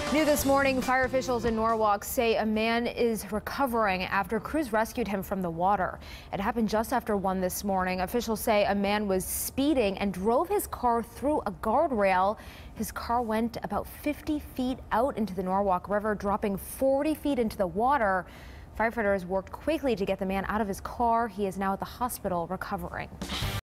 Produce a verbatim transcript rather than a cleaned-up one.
New this morning, fire officials in Norwalk say a man is recovering after crews rescued him from the water. It happened just after one this morning. Officials say a man was speeding and drove his car through a guardrail. His car went about fifty feet out into the Norwalk River, dropping forty feet into the water. Firefighters worked quickly to get the man out of his car. He is now at the hospital recovering.